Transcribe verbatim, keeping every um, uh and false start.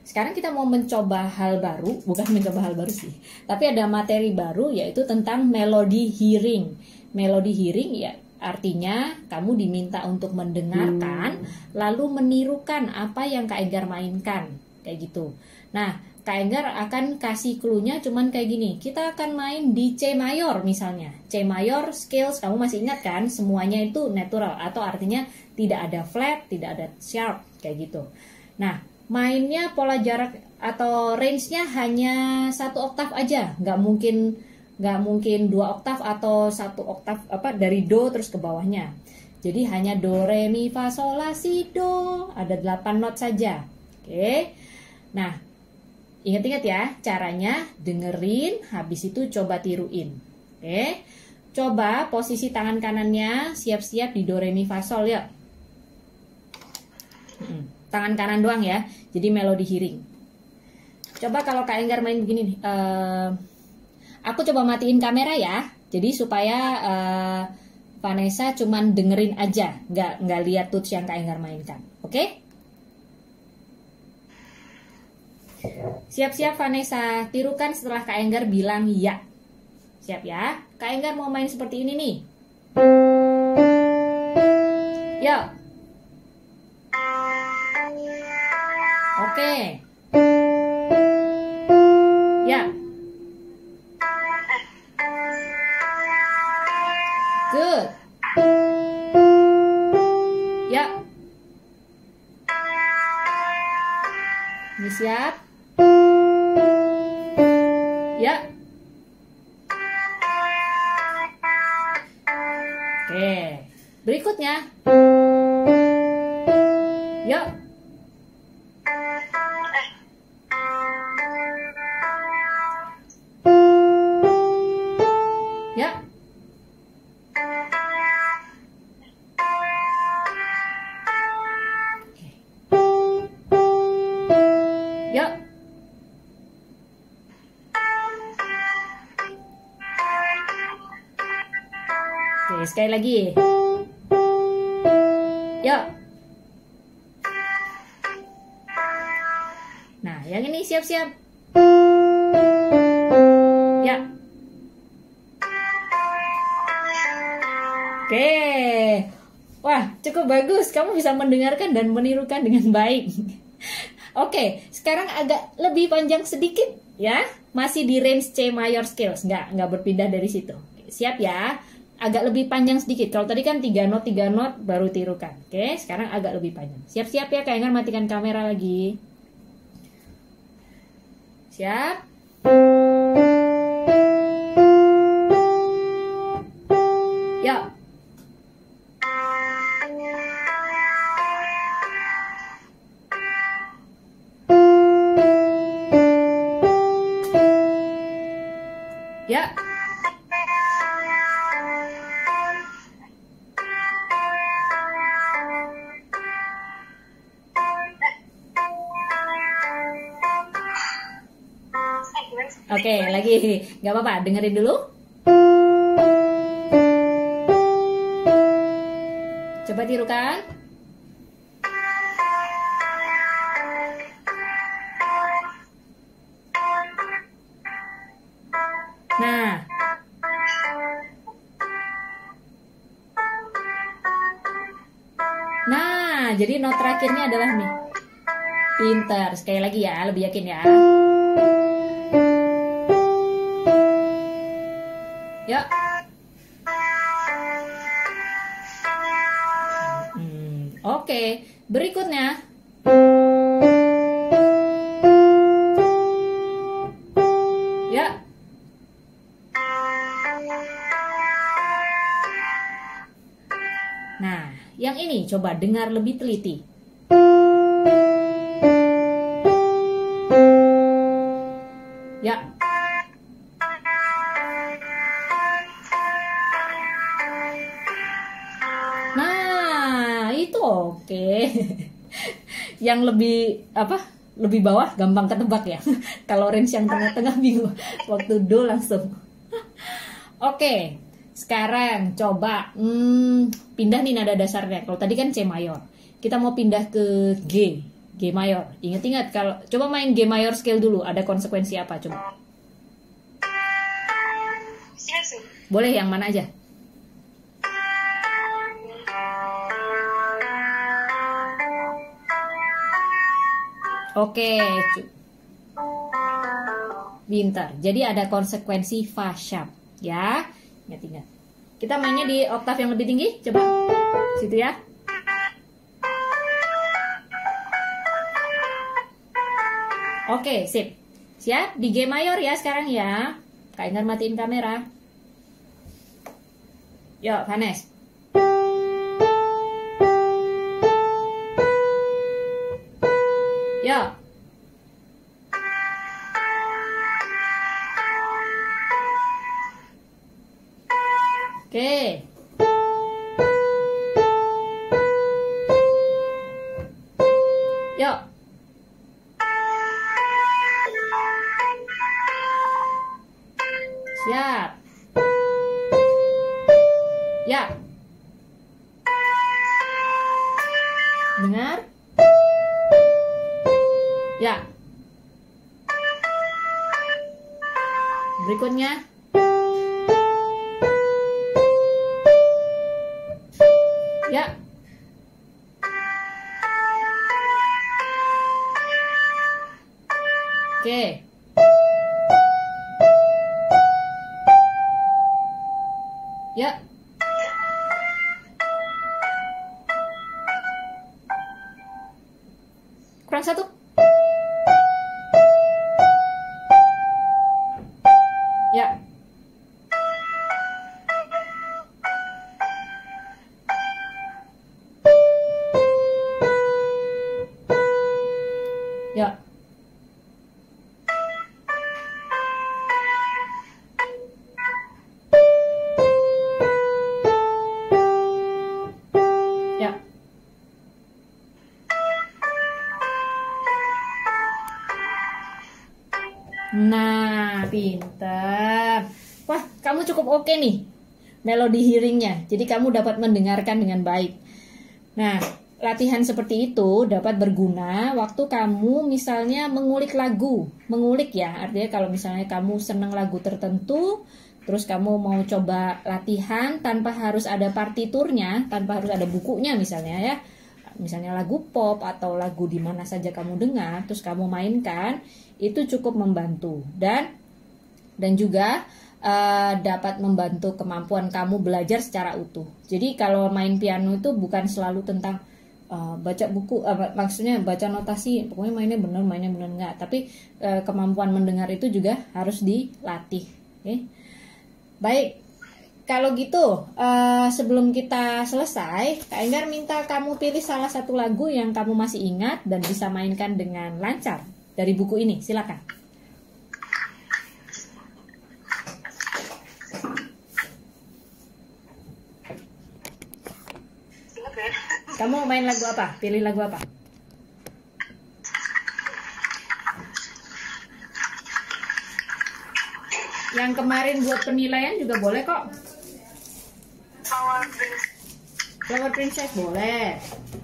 sekarang kita mau mencoba hal baru, bukan mencoba hal baru sih, tapi ada materi baru yaitu tentang melody hearing. Melody hearing ya artinya kamu diminta untuk mendengarkan lalu menirukan apa yang Kak Enggar mainkan, kayak gitu. Nah, Kak Enggar akan kasih clue-nya cuman kayak gini. Kita akan main di C mayor misalnya. C mayor scales, kamu masih ingat kan? Semuanya itu natural atau artinya tidak ada flat, tidak ada sharp, kayak gitu. Nah, mainnya pola jarak atau range-nya hanya satu oktav aja, nggak mungkin nggak mungkin dua oktav atau satu oktav apa dari do terus ke bawahnya. Jadi hanya do, re, mi, fa, sol, la, si, do, ada delapan not saja. Oke. Nah, ingat-ingat ya caranya, dengerin, habis itu coba tiruin. Oke. Coba posisi tangan kanannya siap-siap di do, re, mi, fa, sol ya. Tangan kanan doang ya, jadi melody hearing. Coba kalau Kak Enggar main begini nih, uh, aku coba matiin kamera ya, jadi supaya uh, Vanessa cuman dengerin aja, nggak nggak lihat tuts yang Kak Enggar mainkan, oke? Okay? Siap-siap Vanessa, tirukan setelah Kak Enggar bilang ya. Siap ya, Kak Enggar mau main seperti ini nih. Yuk. Oke. Ya. Good. Ya. Ini siap. Ya. Oke. Berikutnya. Yuk. Ya. Ya. Oke, sekali lagi. Ya. Nah, yang ini siap-siap. Ya. Oke, wah cukup bagus. Kamu bisa mendengarkan dan menirukan dengan baik. Oke, sekarang agak lebih panjang sedikit ya. Masih di range C mayor scales, nggak nggak berpindah dari situ. Oke, siap ya. Agak lebih panjang sedikit. Kalau tadi kan tiga not tiga not baru tirukan. Oke, sekarang agak lebih panjang. Siap-siap ya, Kak Enggar matikan kamera lagi. Siap. Yuk. Ya. Oke, lagi. Gak apa-apa, dengerin dulu. Coba tirukan. Nah. Nah, jadi not terakhirnya adalah nih. Pinter. Sekali lagi ya, lebih yakin ya. Yuk. Hmm, Oke, berikutnya. Ya. Nah, yang ini coba dengar lebih teliti. Ya. Nah, itu oke. Yang lebih apa? Lebih bawah gampang ketebak ya. Kalau range yang tengah-tengah bingung. Waktu do langsung. Oke. Sekarang coba hmm, pindah nih nada dasarnya. Kalau tadi kan C mayor. Kita mau pindah ke G. G G mayor. Ingat-ingat kalau coba main G mayor scale dulu, ada konsekuensi apa coba? Boleh yang mana aja? Oke, pintar. Jadi ada konsekuensi fa sharp, ya. Ingat-ingat. Kita mainnya di oktav yang lebih tinggi, coba. Situ ya. Oke, sip. Siap? Di G mayor ya sekarang ya. Kak Enggar matiin kamera. Yuk, Vanes. Yuk. Oke. Yuk. Siap. Ya. Dengar? Ya. Berikutnya. Ya. Oke. Ya. Kurang satu. Ya. Ya. Ya. Nah, pintar. Wah, kamu cukup oke nih melodi hearingnya. Jadi kamu dapat mendengarkan dengan baik. Nah, latihan seperti itu dapat berguna waktu kamu misalnya mengulik lagu. Mengulik ya, artinya kalau misalnya kamu senang lagu tertentu, terus kamu mau coba latihan tanpa harus ada partiturnya, tanpa harus ada bukunya misalnya ya. Misalnya lagu pop atau lagu di mana saja kamu dengar, terus kamu mainkan, itu cukup membantu. Dan dan juga uh, dapat membantu kemampuan kamu belajar secara utuh. Jadi kalau main piano itu bukan selalu tentang uh, baca buku, uh, maksudnya baca notasi, pokoknya mainnya benar, mainnya benar enggak. Tapi uh, kemampuan mendengar itu juga harus dilatih. Okay? Baik, kalau gitu uh, sebelum kita selesai, Kak Enggar minta kamu pilih salah satu lagu yang kamu masih ingat dan bisa mainkan dengan lancar dari buku ini. Silakan. Kamu main lagu apa? Pilih lagu apa? Yang kemarin buat penilaian juga boleh kok. Flower Princess. Flower Princess boleh.